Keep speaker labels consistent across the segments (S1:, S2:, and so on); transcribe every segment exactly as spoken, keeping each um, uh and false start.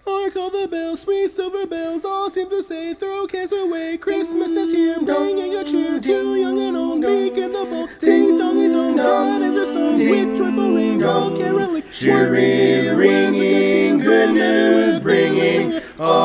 S1: Hark all the bells, sweet silver bells, all seem to say, throw cares away. Christmas is here, bringing your cheer to young and old, Meek and the Bohm. Ding dongy dong, God is your song, with joyful ring, all caroling.
S2: Cheery ringing, good news bringing.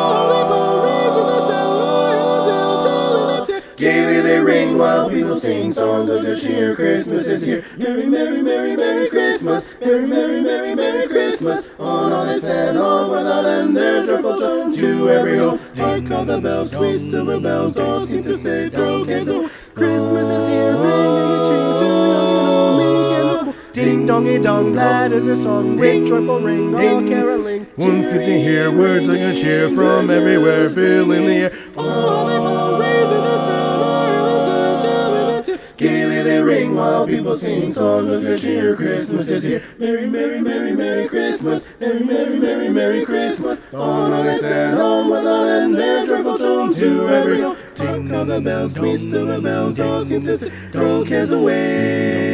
S2: Gaily they ring while people sing songs of good cheer. Christmas is here. Merry, merry, merry, merry Christmas. Merry, merry, merry, merry Christmas. On all they said, on without end, their joyful tone to every home.
S1: Hark all the bells, sweet silver bells, all seem to say, throw cares away. Christmas is here, bringing a cheer to young and old, Meek and the Bohm. Ding dongy dong, glad is your song, with joyful ring, all caroling.
S2: One fifty here, words like a cheer from everywhere, filling the air.
S1: All they ball, raising their sound,
S2: Gaily they ring while people sing songs of good cheer. Christmas is here. Merry, merry, merry, merry Christmas. Merry, merry, merry, merry Christmas. On all they said, on without end, their joyful tone to every home.
S1: Hark all the bells, sweet silver bells, all seem to say, throw cares away.